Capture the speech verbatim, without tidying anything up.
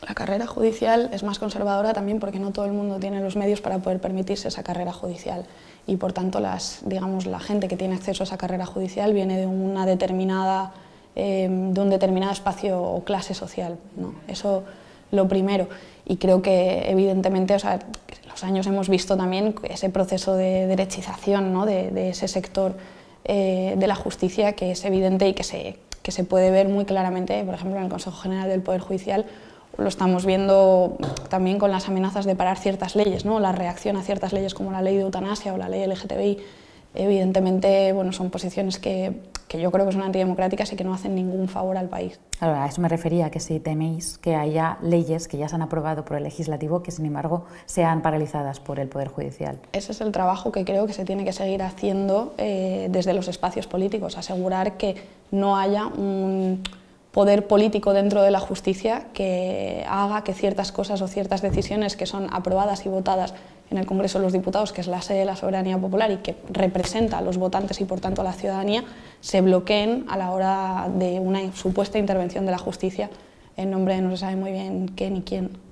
La carrera judicial es más conservadora también porque no todo el mundo tiene los medios para poder permitirse esa carrera judicial y por tanto las, digamos, la gente que tiene acceso a esa carrera judicial viene de, una determinada, eh, de un determinado espacio o clase social, ¿no? Eso lo primero. Y creo que evidentemente, o sea, en los años hemos visto también ese proceso de derechización, ¿no? de, de ese sector eh, de la justicia que es evidente y que se, que se puede ver muy claramente, por ejemplo, en el Consejo General del Poder Judicial. Lo estamos viendo también con las amenazas de parar ciertas leyes, ¿no? La reacción a ciertas leyes como la ley de eutanasia o la ley L G T B I, evidentemente, bueno, son posiciones que, que yo creo que son antidemocráticas y que no hacen ningún favor al país. Claro, a eso me refería, que si teméis que haya leyes que ya se han aprobado por el legislativo que sin embargo sean paralizadas por el Poder Judicial. Ese es el trabajo que creo que se tiene que seguir haciendo eh, desde los espacios políticos, asegurar que no haya un poder político dentro de la justicia que haga que ciertas cosas o ciertas decisiones que son aprobadas y votadas en el Congreso de los Diputados, que es la sede de la soberanía popular y que representa a los votantes y por tanto a la ciudadanía, se bloqueen a la hora de una supuesta intervención de la justicia en nombre de no se sabe muy bien qué ni quién.